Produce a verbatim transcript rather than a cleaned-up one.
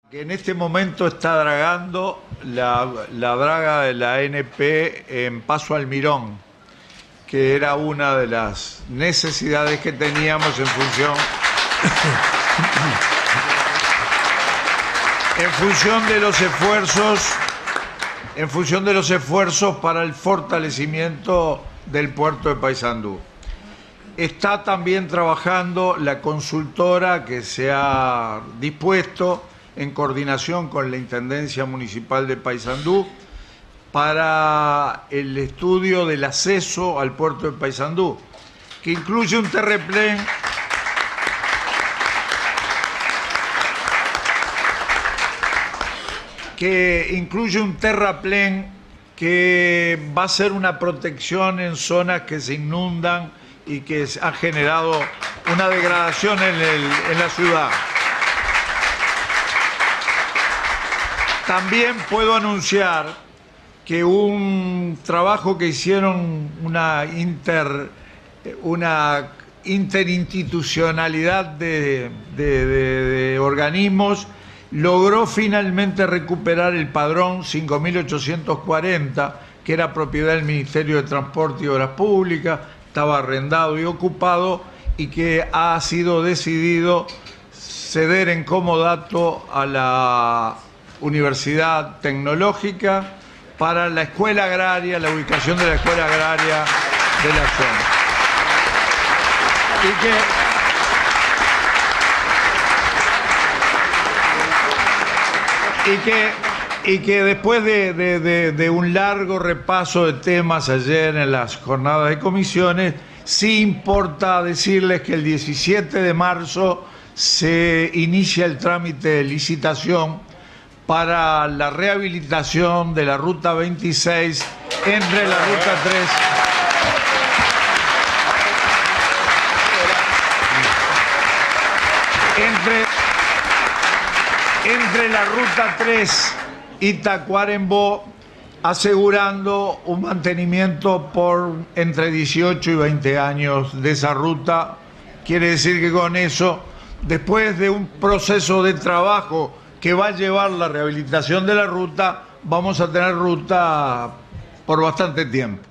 Que en este momento está dragando la, la draga de la A N P en Paso Almirón, que era una de las necesidades que teníamos en función en función de los esfuerzos en función de los esfuerzos para el fortalecimiento del puerto de Paysandú. Está también trabajando la consultora que se ha dispuesto en coordinación con la Intendencia Municipal de Paysandú para el estudio del acceso al puerto de Paysandú, que incluye un terraplén que incluye un terraplén que va a ser una protección en zonas que se inundan y que ha generado una degradación en, el, en la ciudad. También puedo anunciar que un trabajo que hicieron una, inter, una interinstitucionalidad de, de, de, de organismos logró finalmente recuperar el padrón cinco mil ochocientos cuarenta, que era propiedad del Ministerio de Transporte y Obras Públicas, estaba arrendado y ocupado, y que ha sido decidido ceder en comodato a la Universidad Tecnológica para la escuela agraria, la ubicación de la escuela agraria de la zona. Y que, y que, y que después de, de, de, de un largo repaso de temas ayer en las jornadas de comisiones, sí importa decirles que el diecisiete de marzo se inicia el trámite de licitación para la rehabilitación de la Ruta veintiséis entre la Ruta tres entre, entre la Ruta tres y Tacuarembó, asegurando un mantenimiento por entre dieciocho y veinte años de esa ruta. Quiere decir que con eso, después de un proceso de trabajo que va a llevar la rehabilitación de la ruta, vamos a tener ruta por bastante tiempo.